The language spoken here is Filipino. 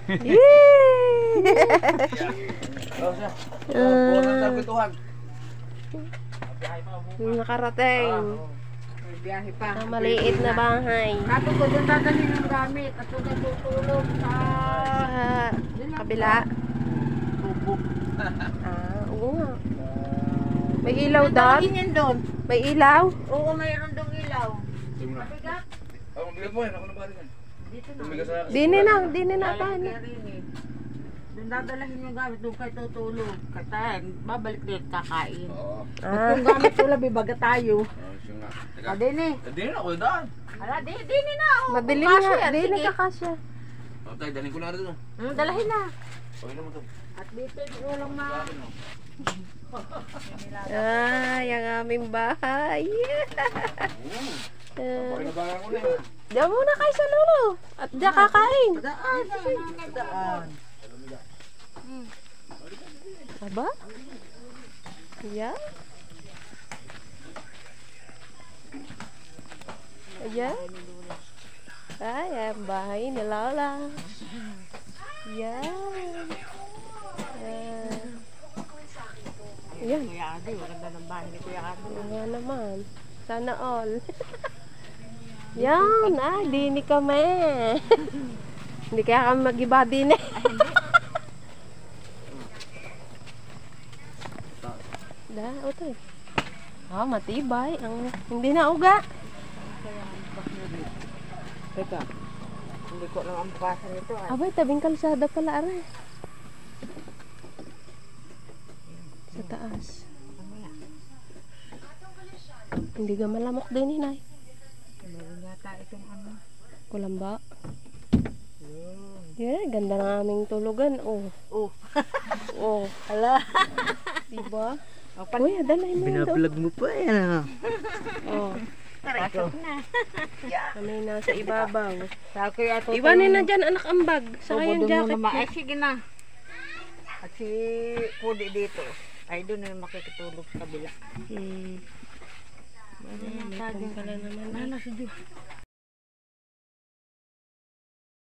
Nakarating. Biyahe pa. Ang maliit na bahay. Kato ko doon dadalhin ng gamit at doon natutulog sa Kabila. bubuk. Oo nga. May ilaw doon? Dadalhin yan doon. May ilaw? Oo, mayroon doon ilaw. Simula. Mabigat. Mabigat mo yan. Ako na ba rin? Dito na. Tumigas sa... Dini na tayo. Doon dadalhin yung gamit, doon kayo tutulog. Katayan, babalik din kakain. Oo. At yung gamit tula, bibaga tayo. Siya nga. Teka. Adin eh. Hindi na ako daan. Hala, di na. Oh. Madilim Kasya nga. yan, Dini sige. ka kasya. O tayo, dalhin ko lang rin ito. Dalahin na. Okay naman ito. At dito, walang ma... Ay, ang aming bahay. Pakinabangan ko na yun. Diyan muna kayo sa lolo. At diyan kakain. Daan. Aba? Ayan. Ayan. Ay, ang bahay ni Lola. Ayan. Ayan. Kuya Adi, maganda ng bahay ni Kuya Adi. Nga naman. Sana all. Yan. Dini kami. Hindi kaya kami mag-iba din eh. Otoy. Matibay. Hindi na uga. Teka, hindi ko lang ang basan nito. Abay, tabing kalsada pala aray. Sa taas. Hindi ka malamok din, hinay. Meron yata itong ano. Kulamba. Yeah, ganda ng aming tulugan. Oh. Oh. Hala. Diba? Uy, adalay mo yun. Binablog mo pa yan. Oh. Pasok na. Kami nasa ibabaw. Sa kuya ito. Iwanin na dyan, anak ambag. Sa kayong jacket. Ay, sige na. At si Pudi dito. Ay, doon na makikitulog sa kabila. May pala naman. Ano si Diyos?